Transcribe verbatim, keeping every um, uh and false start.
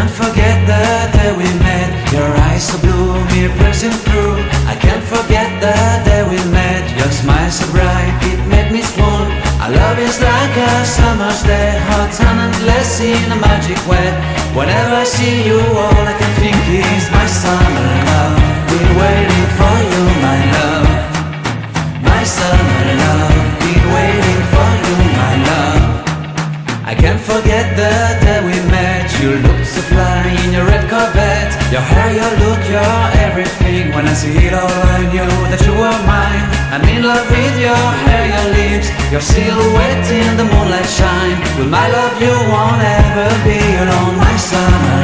can't forget the day we met. Your eyes so blue, me pressing through. I can't forget the day we met. Your smile so bright, it made me swoon. Our love is like a summer's day, hot and endless in a magic way. Whenever I see you, all I can think is my summer love. Been waiting for you, my love. My summer love. Been waiting for you, my love. I can't forget the day we met. You looked so fly in your red Corvette. Your hair, your look, your everything. When I see it all, I knew that you were mine. I'm in love with your hair, your lips, your silhouette in the moonlight shine. With my love you won't ever be alone. My summer